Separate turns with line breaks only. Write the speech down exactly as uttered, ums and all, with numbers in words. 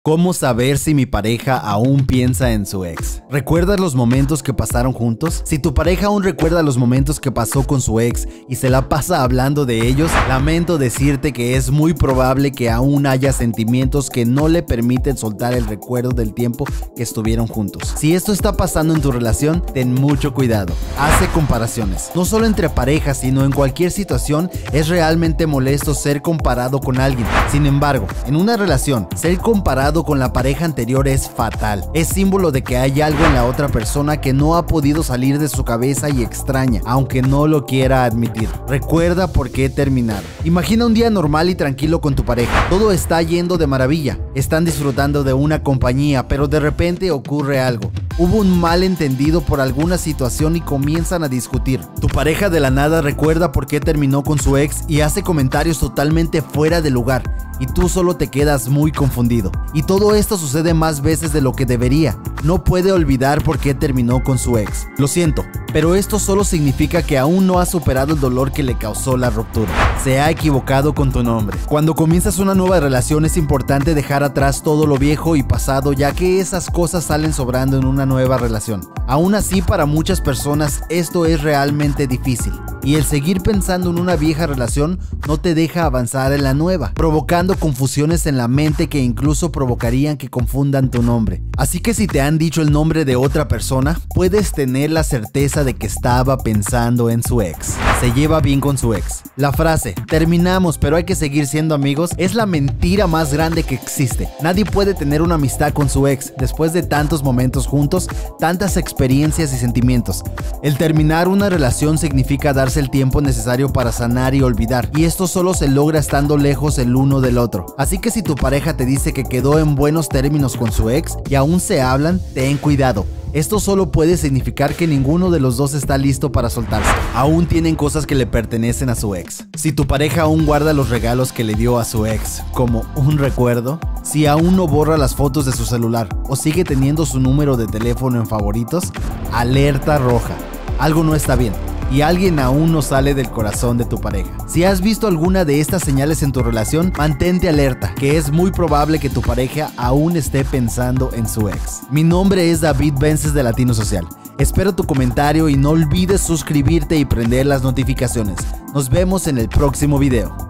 ¿Cómo saber si mi pareja aún piensa en su ex? ¿Recuerdas los momentos que pasaron juntos? Si tu pareja aún recuerda los momentos que pasó con su ex y se la pasa hablando de ellos, lamento decirte que es muy probable que aún haya sentimientos que no le permiten soltar el recuerdo del tiempo que estuvieron juntos. Si esto está pasando en tu relación, ten mucho cuidado. Hace comparaciones. No solo entre parejas, sino en cualquier situación es realmente molesto ser comparado con alguien. Sin embargo, en una relación, ser comparado con la pareja anterior es fatal. Es símbolo de que hay algo en la otra persona que no ha podido salir de su cabeza y extraña, aunque no lo quiera admitir. Recuerda por qué terminaron. Imagina un día normal y tranquilo con tu pareja. Todo está yendo de maravilla. Están disfrutando de una compañía, pero de repente ocurre algo. Hubo un malentendido por alguna situación y comienzan a discutir. Tu pareja de la nada recuerda por qué terminó con su ex y hace comentarios totalmente fuera de lugar. Y tú solo te quedas muy confundido. Y todo esto sucede más veces de lo que debería. No puede olvidar por qué terminó con su ex. Lo siento, pero esto solo significa que aún no ha superado el dolor que le causó la ruptura. Se ha equivocado con tu nombre. Cuando comienzas una nueva relación es importante dejar atrás todo lo viejo y pasado, ya que esas cosas salen sobrando en una nueva relación. Aún así, para muchas personas esto es realmente difícil. Y el seguir pensando en una vieja relación no te deja avanzar en la nueva, provocando confusiones en la mente que incluso provocarían que confundan tu nombre. Así que si te han dicho el nombre de otra persona, puedes tener la certeza de que estaba pensando en su ex. Se lleva bien con su ex. La frase, terminamos pero hay que seguir siendo amigos, es la mentira más grande que existe. Nadie puede tener una amistad con su ex después de tantos momentos juntos, tantas experiencias y sentimientos. El terminar una relación significa darse el tiempo necesario para sanar y olvidar, y esto solo se logra estando lejos el uno del otro. Así que si tu pareja te dice que quedó en buenos términos con su ex y aún se hablan, ten cuidado. Esto solo puede significar que ninguno de los dos está listo para soltarse. Aún tienen cosas que le pertenecen a su ex. Si tu pareja aún guarda los regalos que le dio a su ex como un recuerdo, si aún no borra las fotos de su celular o sigue teniendo su número de teléfono en favoritos, alerta roja. Algo no está bien. Y alguien aún no sale del corazón de tu pareja. Si has visto alguna de estas señales en tu relación, mantente alerta, que es muy probable que tu pareja aún esté pensando en su ex. Mi nombre es David Vences de Latino Social. Espero tu comentario y no olvides suscribirte y prender las notificaciones. Nos vemos en el próximo video.